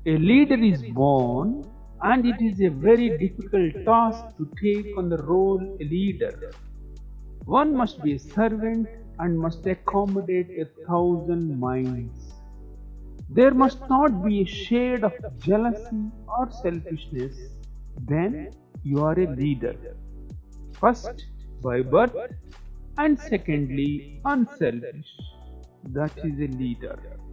A leader is born, and it is a very difficult task to take on the role a leader. One must be a servant and must accommodate 1,000 minds. There must not be a shade of jealousy or selfishness. Then you are a leader. First, by birth, and secondly, unselfish. That is a leader.